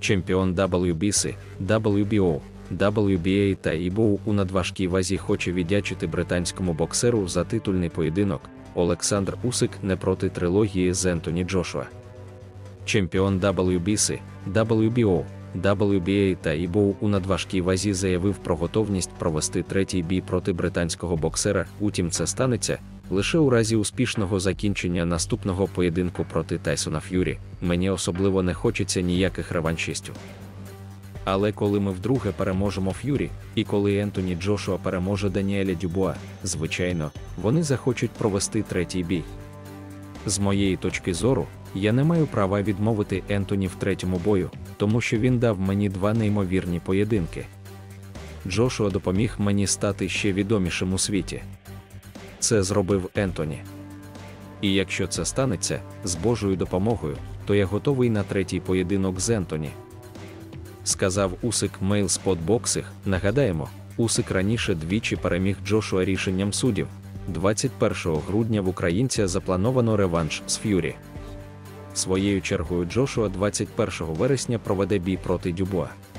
Чемпіон WBC, WBO, WBA та IBO у надважкій вазі хоче віддячити британському боксеру за титульний поєдинок. Олександр Усик не проти трилогії з Ентоні Джошуа. Чемпіон WBC, WBO, WBA та IBO у надважкій вазі заявив про готовність провести третій бій проти британського боксера, утім це станеться лише у разі успішного закінчення наступного поєдинку проти Тайсона Ф'юрі. Мені особливо не хочеться ніяких реваншистів. Але коли ми вдруге переможемо Ф'юрі, і коли Ентоні Джошуа переможе Даніеля Дюбуа, звичайно, вони захочуть провести третій бій. З моєї точки зору, я не маю права відмовити Ентоні в третьому бою, тому що він дав мені два неймовірні поєдинки. Джошуа допоміг мені стати ще відомішим у світі. Це зробив Ентоні. І якщо це станеться, з Божою допомогою, то я готовий на третій поєдинок з Ентоні. Сказав Усик Mail Spot Boxing. Нагадаємо, Усик раніше двічі переміг Джошуа рішенням суддів. 21 грудня в українця заплановано реванш з Ф'юрі. Своєю чергою Джошуа 21 вересня проведе бій проти Дюбуа.